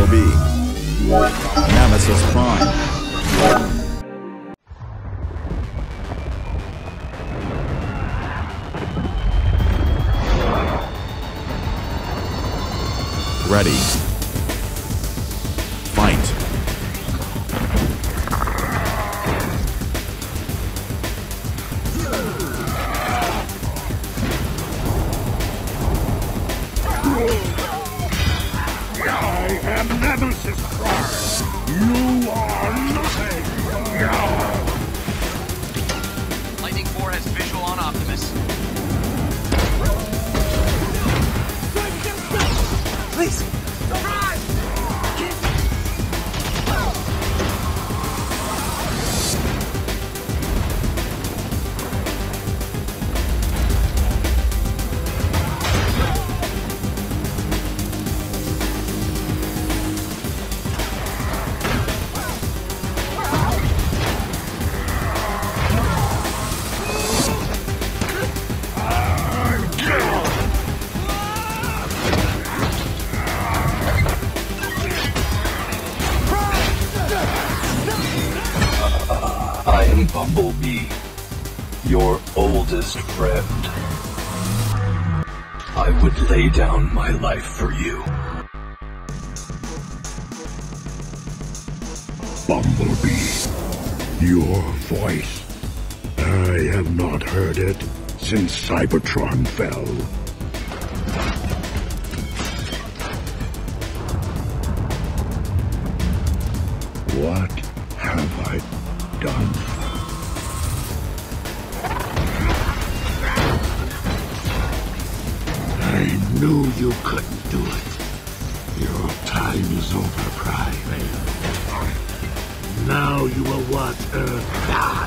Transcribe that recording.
Bumblebee. Nemesis Prime. Ready. Fight. I am Nemesis Prime. You are nothing. Lightning 4 has visual on Optimus. Please! I am Bumblebee, your oldest friend. I would lay down my life for you. Bumblebee, your voice. I have not heard it since Cybertron fell. What have I done? I knew you couldn't do it. Your time is over, Prime. Now you will watch Earth die.